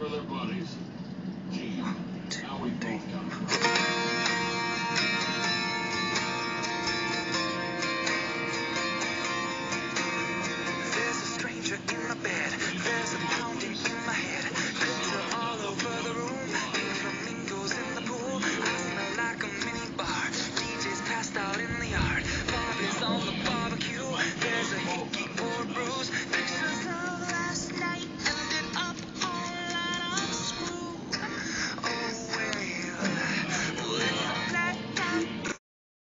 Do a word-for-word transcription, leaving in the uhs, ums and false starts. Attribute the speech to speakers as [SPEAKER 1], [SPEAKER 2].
[SPEAKER 1] for their buddies. Gee, now we both got it.